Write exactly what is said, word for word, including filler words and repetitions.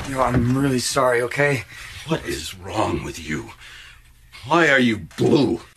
You know, I'm really sorry, okay? What is wrong with you? Why are you blue?